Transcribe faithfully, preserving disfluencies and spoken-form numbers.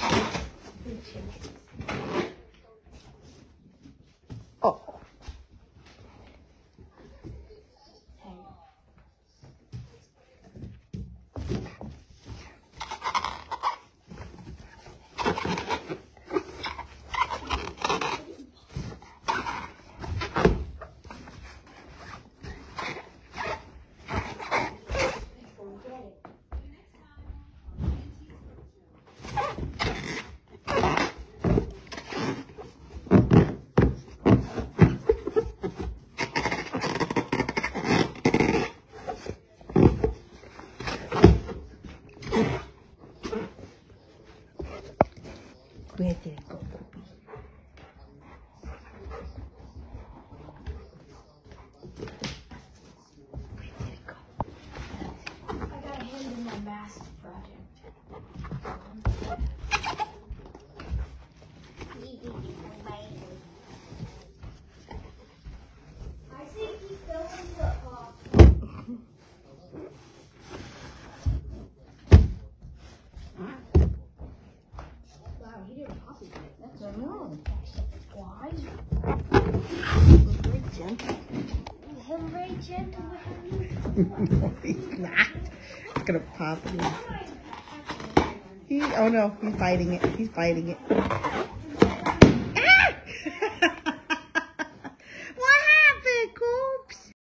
Oh. Where did it go, Poopy? Where did it go? I got a hand in my math project. I think he's going to pop. Wow, he didn't pop it yet. That's I know. why. He's very gentle. I'm very gentle with him. No, he's not. It's gonna pop it in. He, oh no, he's biting it. He's biting it.